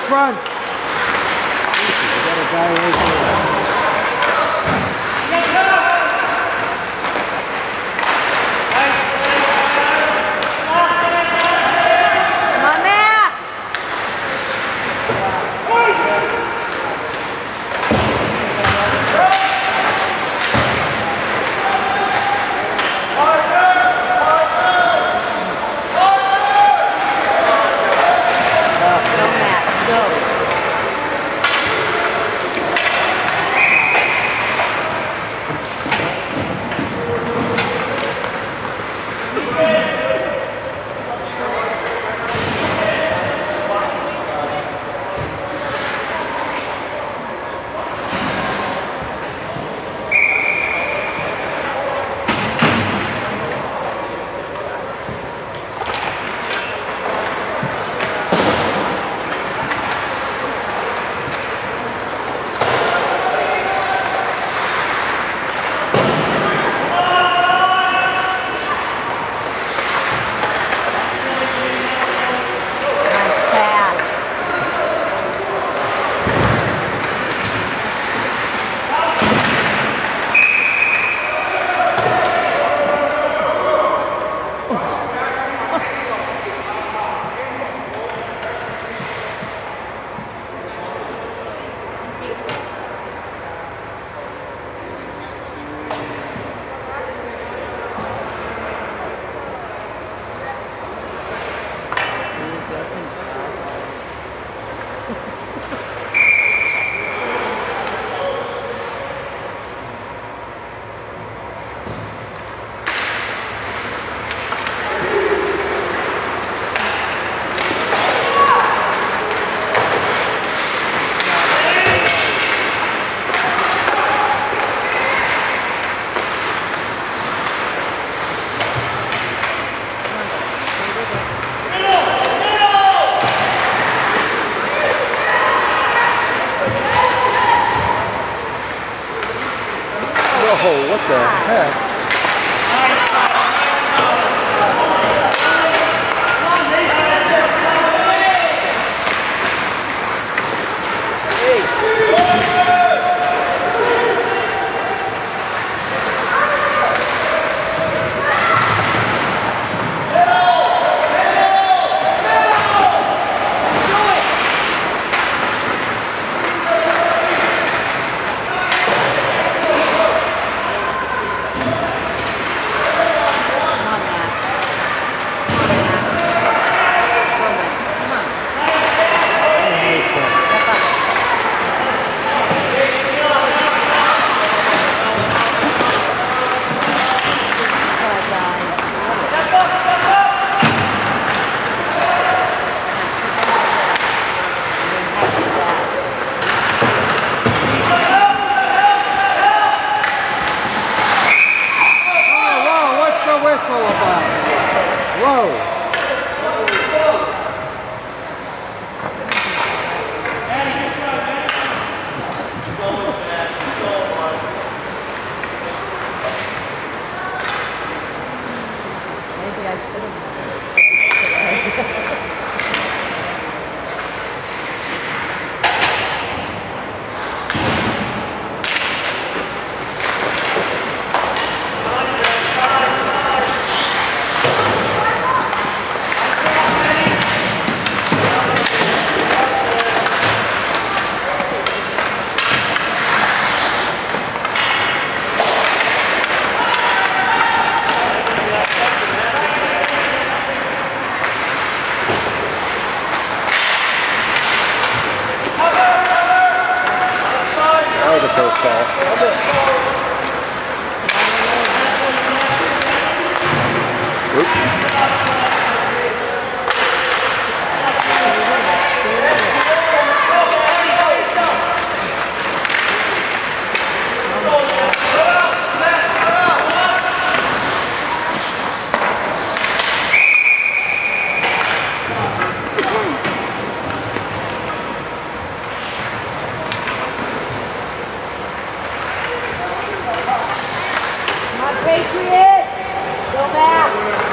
front. You got a guy right there. Oh, what the heck?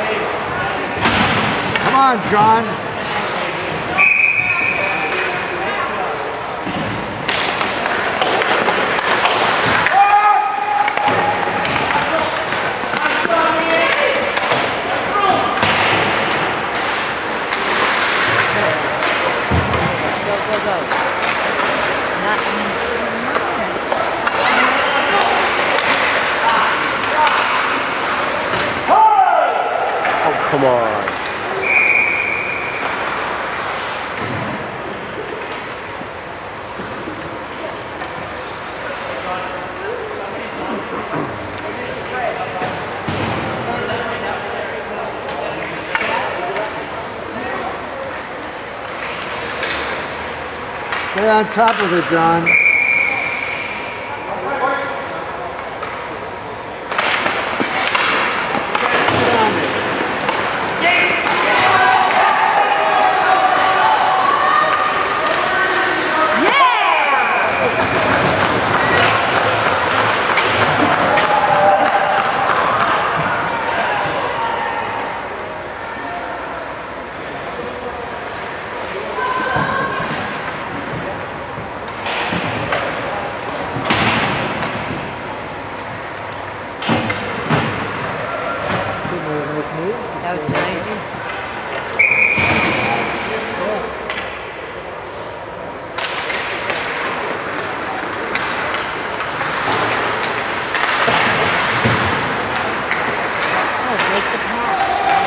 Come on, John. Oh, come on. Stay on top of it, John. That was nice. Oh, make the pass.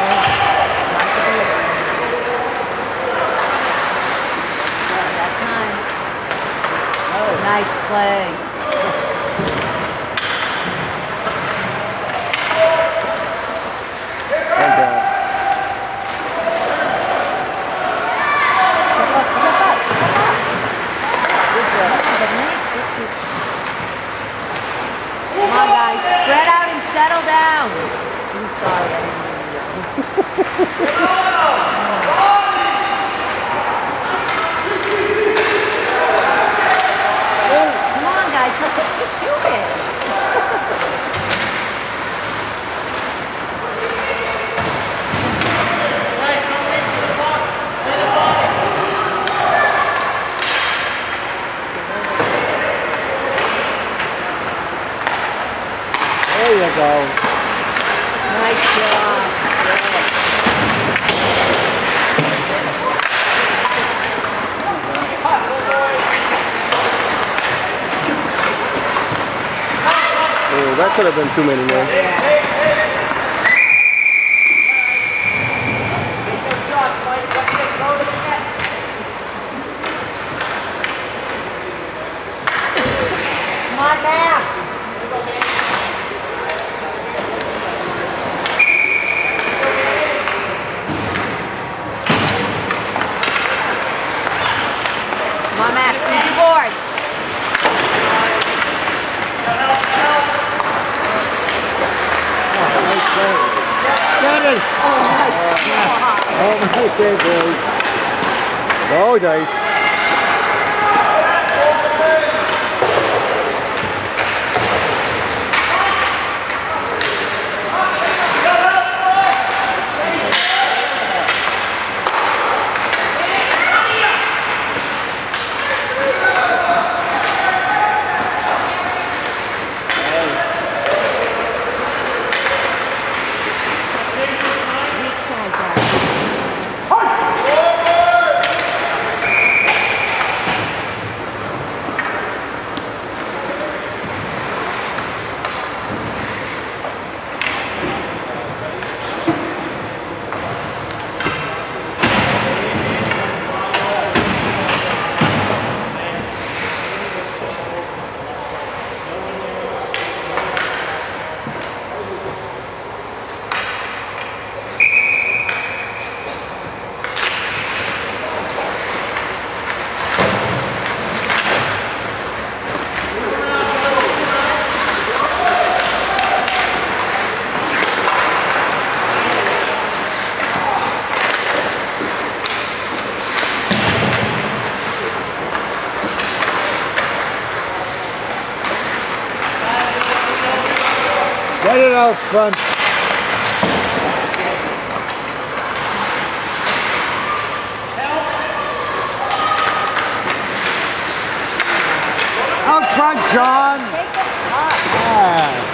That time. Oh, nice play. Come on, guys, spread out and settle down. I'm sorry, I didn't mean to yell. Oh, come on, guys, let's just shoot it. There you go. Nice job. Oh, that could have been too many, man. Come on, Max. Come on, Max, easy boards. Get it! Oh, nice. Oh, nice there, boys. Oh, nice. Weak side, guys. Get it out front. Out front, John. Take it up. Yeah.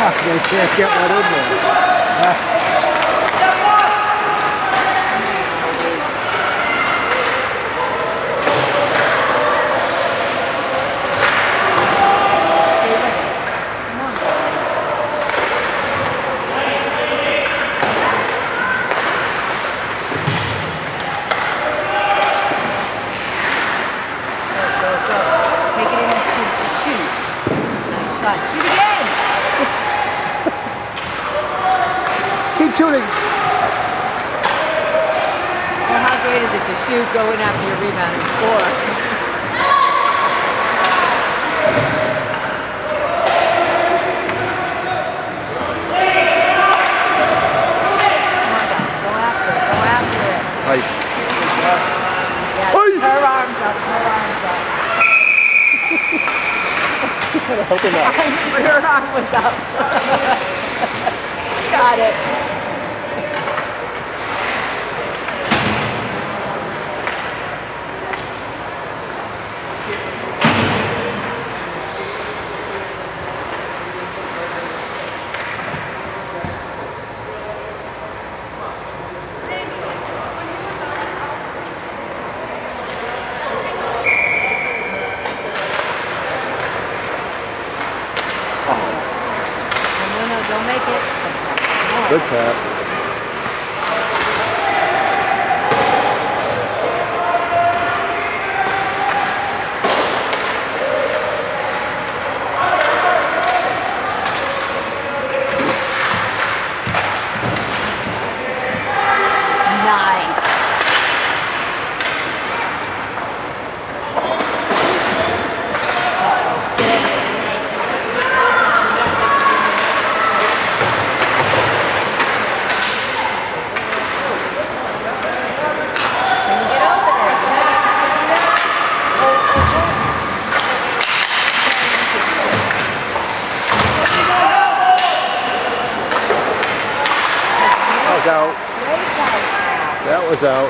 They can't get one in there. Shoot again! Keep shooting. Well, how great is it to shoot, go in after your rebound and score? Come on, guys, go after it, go after it. Ice. Yeah, Ice! her arms up, her arms up. Help him out. Her arm was up. Got it. No, don't make it. No. Good pass. Nice. Out. That was out.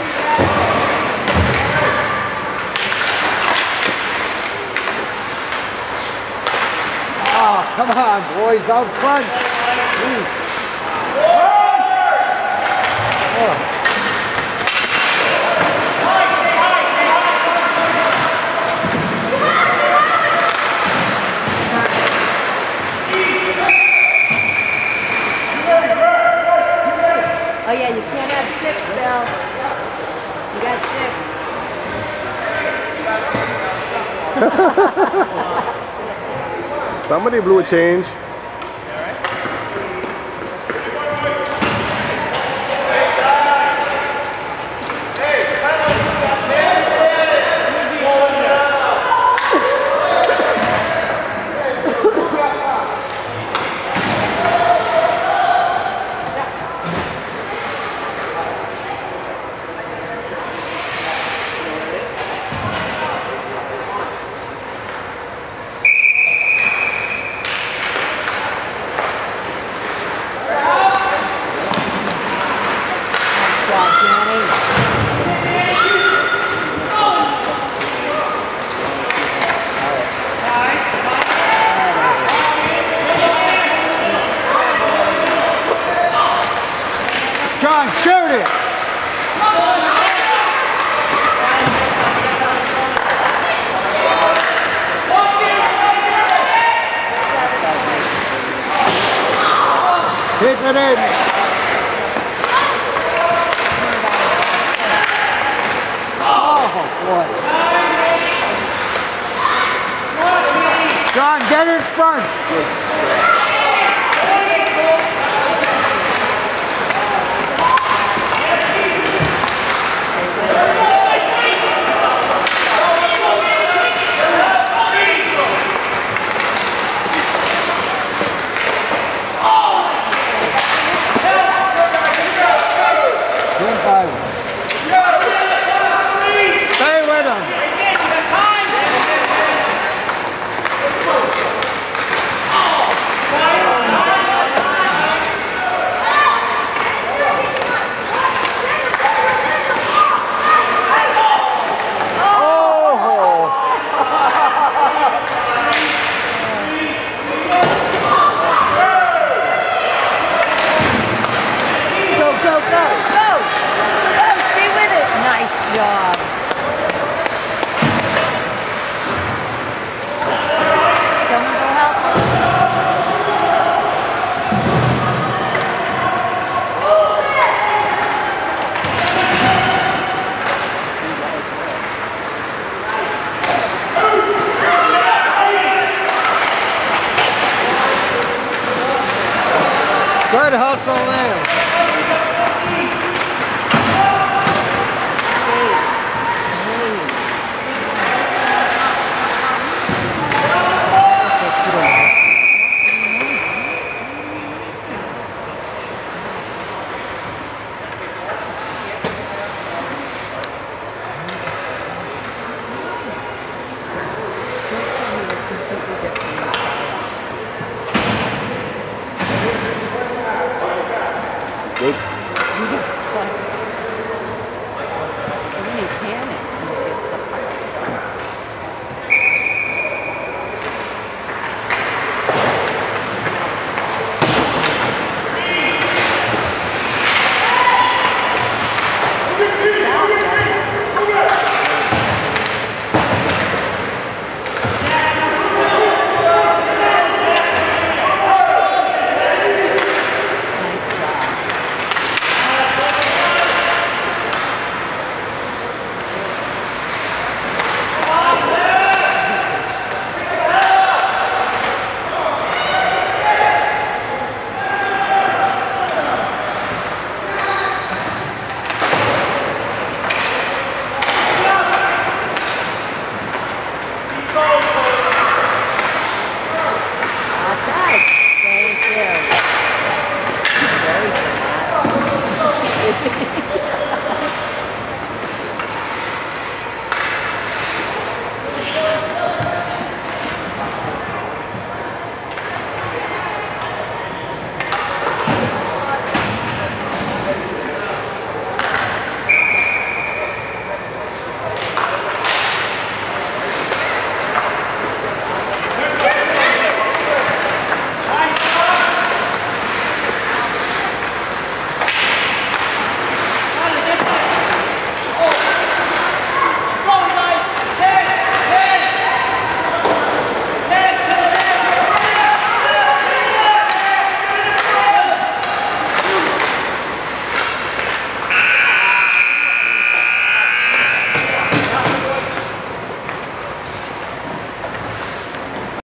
Oh, come on, boys, out front. Jeez. Oh. Oh yeah, you can't have 6, Bill. You got 6. Somebody blew a change. John, shoot it! Hit it in! Oh, boy. John, get in front! Stay with him. Russell there.